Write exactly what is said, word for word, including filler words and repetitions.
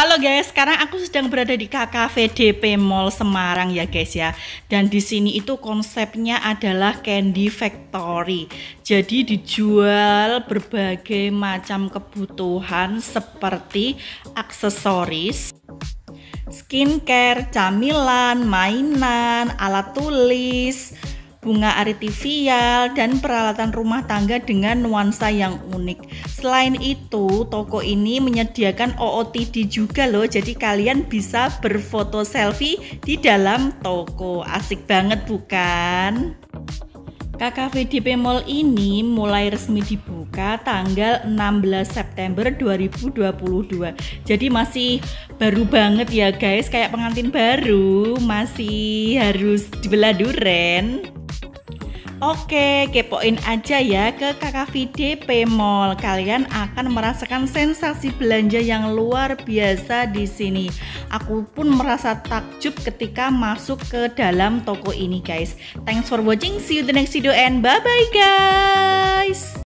Halo guys, sekarang aku sedang berada di K K V D P Mall Semarang ya guys ya. Dan di sini itu konsepnya adalah Candy Factory. Jadi dijual berbagai macam kebutuhan seperti aksesoris, skincare, camilan, mainan, alat tulis, bunga artificial, dan peralatan rumah tangga dengan nuansa yang unik. Selain itu, toko ini menyediakan O O T D juga loh, jadi kalian bisa berfoto selfie di dalam toko. Asik banget bukan? K K V D P Mall ini mulai resmi dibuka tanggal enam belas September dua ribu dua puluh dua. Jadi masih baru banget ya guys, kayak pengantin baru, masih harus dibelah duren. Oke, kepoin aja ya ke K K V D P Mall. Kalian akan merasakan sensasi belanja yang luar biasa di sini. Aku pun merasa takjub ketika masuk ke dalam toko ini, guys. Thanks for watching. See you the next video and bye bye guys.